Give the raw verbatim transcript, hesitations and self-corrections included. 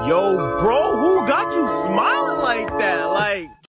Yo, bro, who got you smiling like that? Like,